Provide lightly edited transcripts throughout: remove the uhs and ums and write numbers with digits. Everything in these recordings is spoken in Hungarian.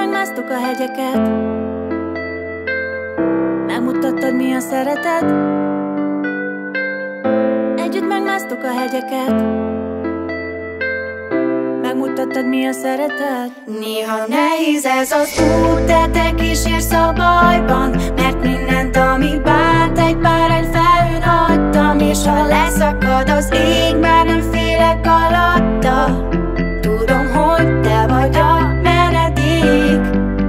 megmásztuk a hegyeket, megmutattad, mi a szeretet. Együtt megmásztuk a hegyeket, megmutattad, mi a szeretet. Néha nehéz ez az út, de te kísérsz a bajban, mert mindent, ami bánt, egy párány felhőn hagytam. És ha leszakad az ég, már nem félek alatta. Tudom, hogy te vagy a menedék.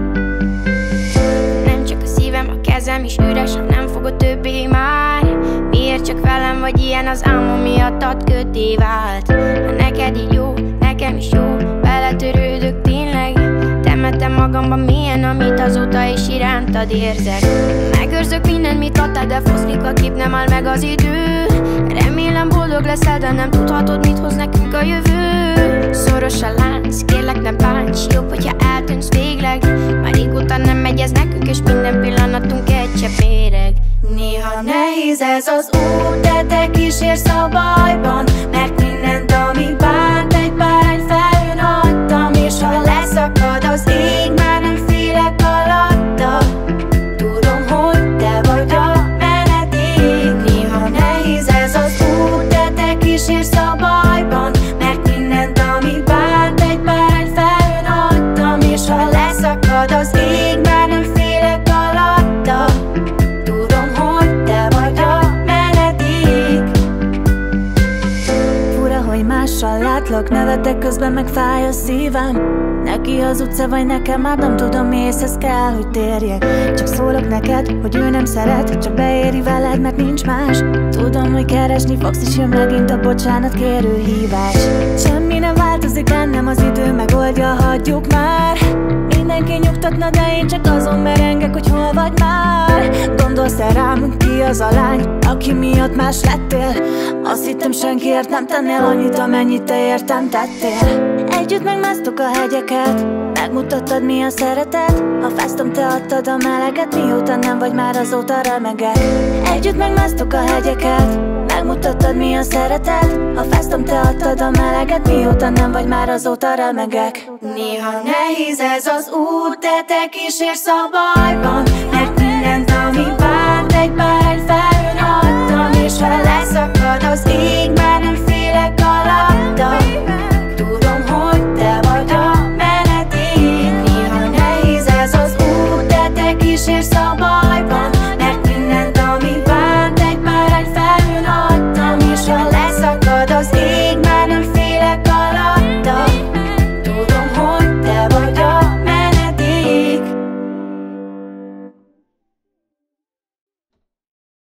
Nem csak a szívem, a kezem is üres, ha nem fogod többé már. Miért csak velem vagy ilyen, az álmom miattad köté vált. Ha neked így jó, nekem is jó, beletörődök tényleg. Temettem magamban mélyen, amit azóta is irántad érzek. Megőrzök mindent, mit adtál, de foszlik a kép, nem áll meg az idő. Remélem boldog leszel, de nem tudhatod, mit hoz nekünk a jövő. Szoros a lánc, kérlek ne bánts, jobb, hogyha eltűnsz végleg. Már régóta nem megy ez nekünk, és minden pillanatunk egy csepp méreg. Néha nehéz ez az út, de te kísérsz a bajban, mert mindent, ami bánt, egy párány felhőn hagytam. És ha leszakad az ég, már nem félek alatta. Tudom, hogy te vagy a menedék. Néha nehéz ez az út, de te kísérsz a bajban, mert mindent, ami bánt, egy párány felhőn hagytam. És ha leszakad az ég, már nem félek alatta. Tudom, hogy te vagy a menedék. Fura, hogy mással látlak, nevetek közben meg fáj a szívem. Neki az utca vagy nekem, már nem tudom, észhez kell, hogy térjek. Csak szólok neked, hogy ő nem szeret, csak beéri veled, mert nincs más. Tudom, hogy keresni fogsz, és jön megint a bocsánat kérő hívás. Semmi nem változik bennem, az idő megoldja, hagyjuk már. Mindenki nyugtatna, de én csak azon merengek, hogy hol vagy már. Gondolsz-e rám, ki az a lány, aki miatt más lettél? Azt hittem, senkiért nem tennél annyit, amennyit te értem tettél. Együtt megmásztuk a hegyeket, megmutattad, mi a szeretet. Ha fáztam, te adtad a meleget, mióta nem vagy, már azóta remegek. Együtt megmásztuk a hegyeket, megmutattad, mi a szeretet. Ha fáztam, te adtad a meleget, mióta nem vagy, már azóta remegek. Néha nehéz ez az út, de te kísérsz a bajban, mert mindent, ami bánt, egy párány